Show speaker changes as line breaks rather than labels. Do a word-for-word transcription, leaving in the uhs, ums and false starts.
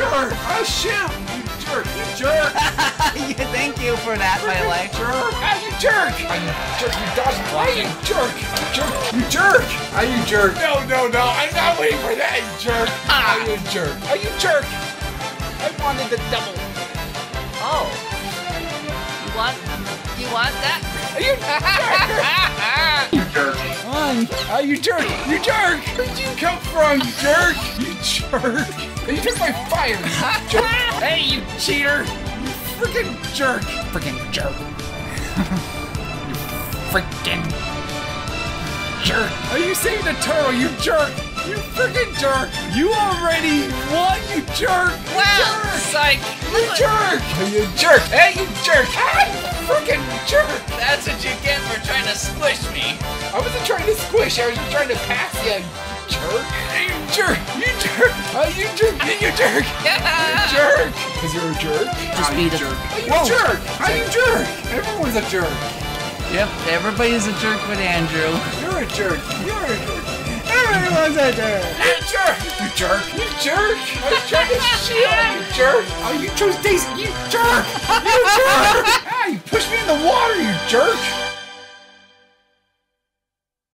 jerk! Oh shit! You jerk! You jerk!
Yeah, thank you for that, my life.
Jerk! Ah, you jerk! Ah, you jerk! You dodged! Why you jerk? You jerk! You jerk! Ah, you jerk! No, no, no! I'm not waiting for that, you jerk! Ah, you jerk! Ah, you jerk! I wanted the double.
Oh. You want? You want that?
Are you jerk? You jerk!
On.
Ah, you jerk! You jerk! Where'd you come from, you jerk? You jerk! You took my fire, you jerk! Hey, you cheater! You freaking jerk! Freaking jerk! You freaking jerk! Are you saving the turtle, you jerk? You freaking jerk! You already won, you jerk!
Wow!
You jerk!
Psych!
You jerk! You jerk! Hey, you jerk! Ah, you freaking jerk!
That's what you get for trying to squish me.
I wasn't trying to squish, I was just trying to pass you, you jerk! Hey, you jerk! You jerk! Oh, you jerk! Hey, you jerk! You jerk! Because you're a jerk?
Just
oh,
be
you
the
jerk! Oh, you
Whoa.
jerk! Oh, you jerk! Everyone's a jerk!
Yep, everybody's a jerk with Andrew.
You're a jerk! You're a jerk!
Everyone's a jerk.
You jerk! You jerk! You jerk! I was trying to shield you, jerk! Oh, you chose Daisy! You jerk! You jerk! Ah, you pushed me in the water, you jerk!